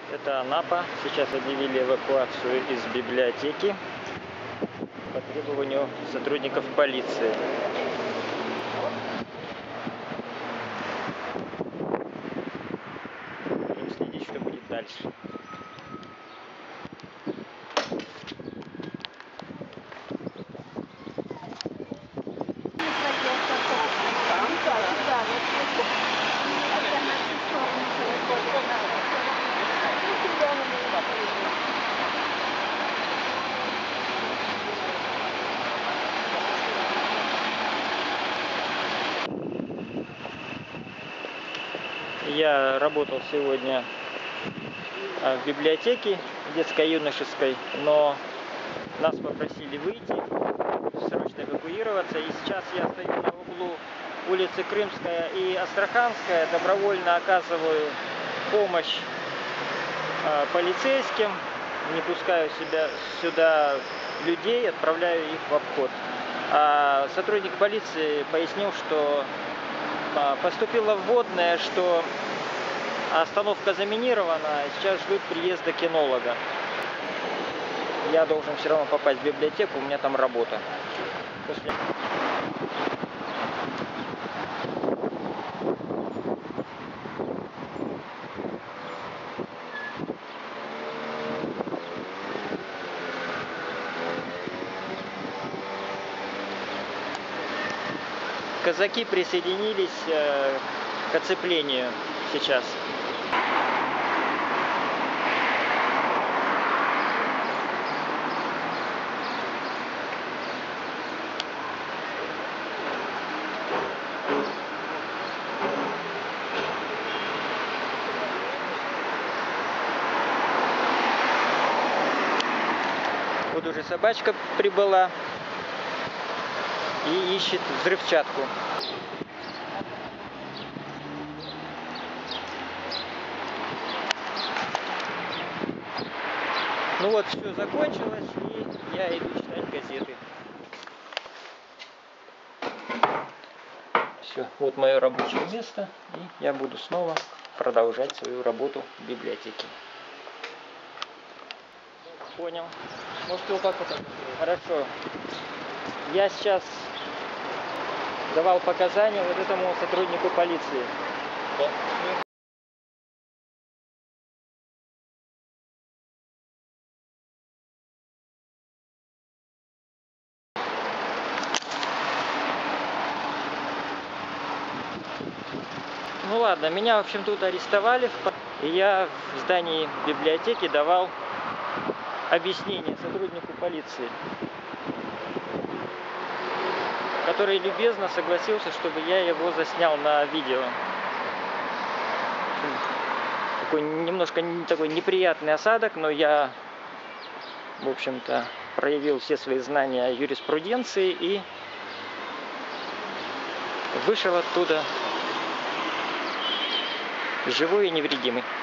Это Анапа. Сейчас объявили эвакуацию из библиотеки по требованию сотрудников полиции. Будем следить, что будет дальше. Я работал сегодня в библиотеке детско-юношеской, но нас попросили выйти, срочно эвакуироваться. И сейчас я стою на углу улицы Крымская и Астраханская, добровольно оказываю помощь полицейским, не пускаю сюда людей, отправляю их в обход. А сотрудник полиции пояснил, что поступило вводное, что остановка заминирована, сейчас ждут приезда кинолога. Я должен все равно попасть в библиотеку, у меня там работа. Казаки присоединились к оцеплению сейчас. Вот уже собачка прибыла и ищет взрывчатку. Ну вот, все закончилось, и я иду читать газеты. Все, вот мое рабочее место, и я буду снова продолжать свою работу в библиотеке. Понял. Может, его как это? Хорошо. Я сейчас давал показания вот этому сотруднику полиции. Да. Ну ладно, меня, в общем, тут арестовали, и я в здании библиотеки давал объяснение сотруднику полиции, который любезно согласился, чтобы я его заснял на видео. Такой немножко такой неприятный осадок, но я, в общем-то, проявил все свои знания о юриспруденции и вышел оттуда живой и невредимый.